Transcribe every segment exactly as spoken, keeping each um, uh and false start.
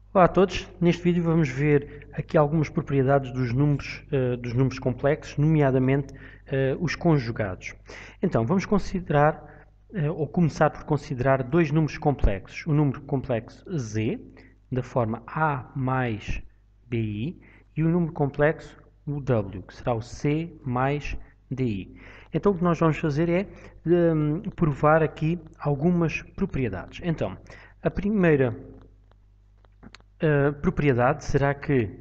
Olá a todos, neste vídeo vamos ver aqui algumas propriedades dos números, uh, dos números complexos, nomeadamente uh, os conjugados. Então, vamos considerar, uh, ou começar por considerar dois números complexos. O número complexo z, da forma a mais bi, e o número complexo o w, que será o c mais di. Então, o que nós vamos fazer é um, provar aqui algumas propriedades. Então, a primeira a propriedade será que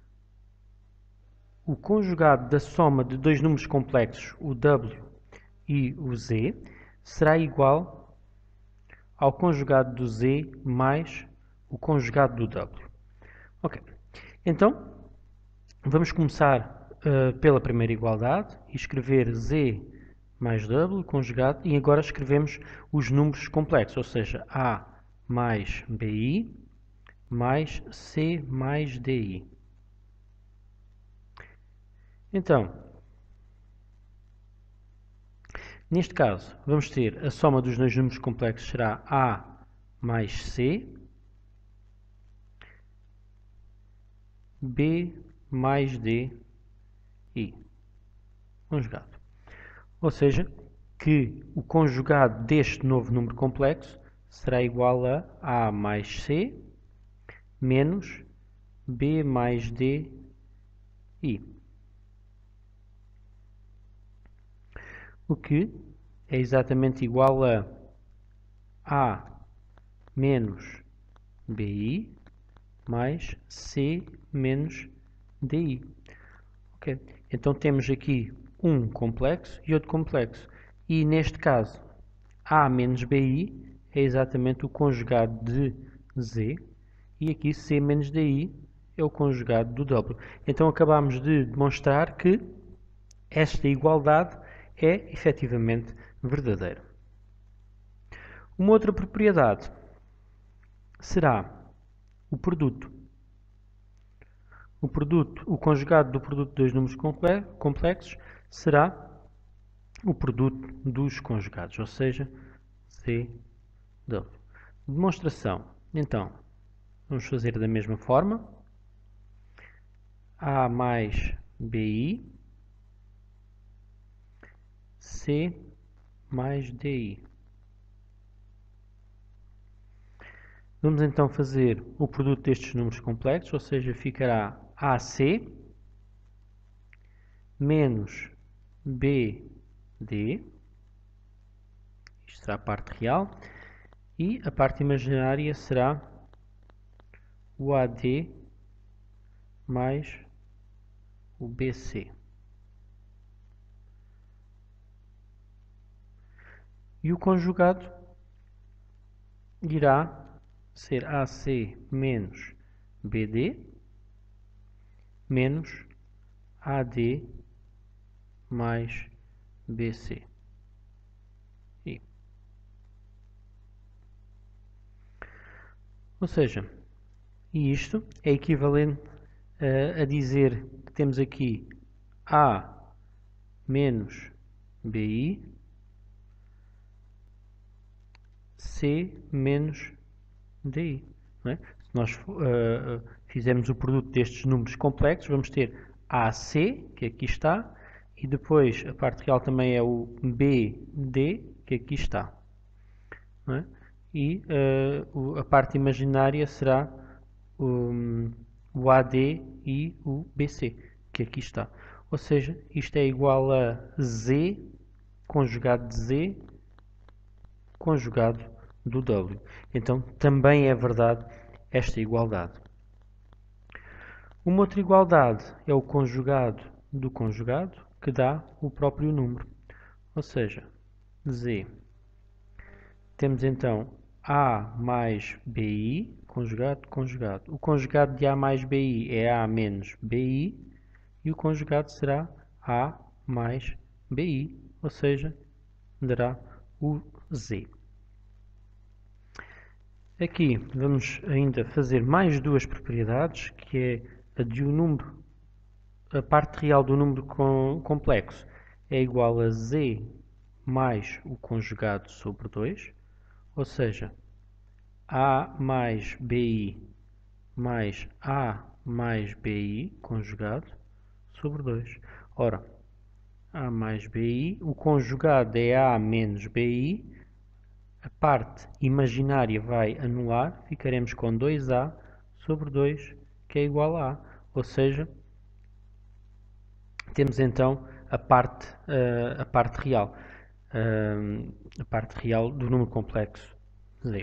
o conjugado da soma de dois números complexos, o w e o z, será igual ao conjugado do z mais o conjugado do w. Ok. Então, vamos começar uh, pela primeira igualdade e escrever z mais w conjugado, e agora escrevemos os números complexos, ou seja, a mais bi mais c mais di. Então, neste caso, vamos ter a soma dos dois números complexos será a mais c, b mais d, i, conjugado. Ou seja, que o conjugado deste novo número complexo será igual a a mais c menos b mais d, i. O que é exatamente igual a a menos bi mais c menos di. Okay. Então temos aqui um complexo e outro complexo. E neste caso, a menos bi é exatamente o conjugado de z, e aqui c menos di é o conjugado do w. Então acabamos de demonstrar que esta igualdade é efetivamente verdadeira. Uma outra propriedade será o produto. O produto, o conjugado do produto de dois números complexos será o produto dos conjugados, ou seja, c w. Demonstração. Então, vamos fazer da mesma forma. A mais bi, c mais di. Vamos então fazer o produto destes números complexos, ou seja, ficará ac menos bd, isto será a parte real, e a parte imaginária será o ad mais o bc. E o conjugado irá ser ac menos bd menos ad mais bc. E. Ou seja, isto é equivalente a, a dizer que temos aqui a menos bi, c menos di. Não é? Se nós uh, fizermos o produto destes números complexos, vamos ter ac, que aqui está, e depois a parte real também é o bd, que aqui está. Não é? E uh, a parte imaginária será um, o ad e o bc, que aqui está. Ou seja, isto é igual a z conjugado de z conjugado do w. Então também é verdade esta igualdade. Uma outra igualdade é o conjugado do conjugado, que dá o próprio número. Ou seja, z. Temos então a mais bi, conjugado, conjugado. O conjugado de a mais bi é a menos bi, e o conjugado será a mais bi, ou seja, dará o z. Aqui vamos ainda fazer mais duas propriedades, que é a de um número, a parte real do número com, complexo é igual a z mais o conjugado sobre dois, ou seja, a mais bi mais A mais B I conjugado sobre dois. Ora, A mais B I, o conjugado é A menos B I, a parte imaginária vai anular, ficaremos com dois A sobre dois, que é igual a A. Ou seja, temos então a parte, uh, a parte real, uh, a parte real do número complexo Z.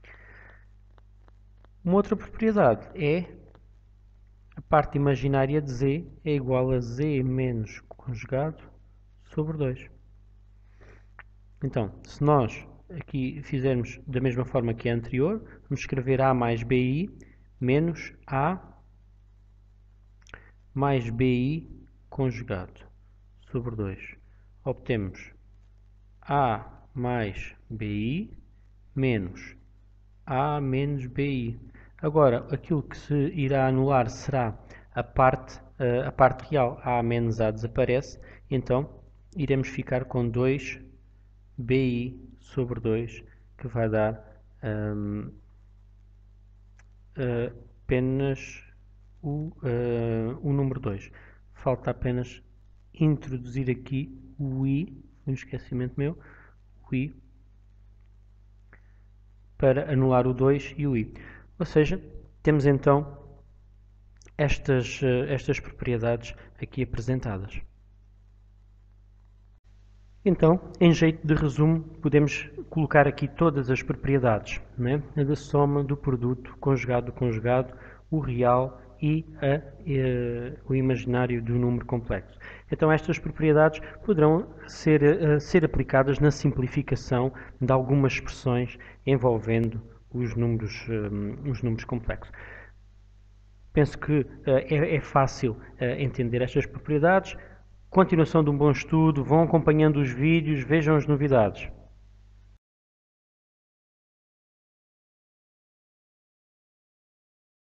Uma outra propriedade é a parte imaginária de Z é igual a Z menos conjugado sobre dois. Então, se nós aqui fizermos da mesma forma que a anterior, vamos escrever A mais B I menos A mais B I conjugado sobre dois. Obtemos A mais B I menos A menos B I. Agora, aquilo que se irá anular será a parte, a parte real. A menos A desaparece, então iremos ficar com dois B I sobre dois, que vai dar um, apenas o, uh, o número dois. Falta apenas introduzir aqui o I, um esquecimento meu, o I, para anular o dois e o I. Ou seja, temos então estas, estas propriedades aqui apresentadas. Então, em jeito de resumo, podemos colocar aqui todas as propriedades, né? A da soma, do produto, conjugado do conjugado, o real e a, e, o imaginário do número complexo. Então, estas propriedades poderão ser, uh, ser aplicadas na simplificação de algumas expressões envolvendo os números, um, os números complexos. Penso que uh, é, é fácil uh, entender estas propriedades. Continuação de um bom estudo, vão acompanhando os vídeos, vejam as novidades.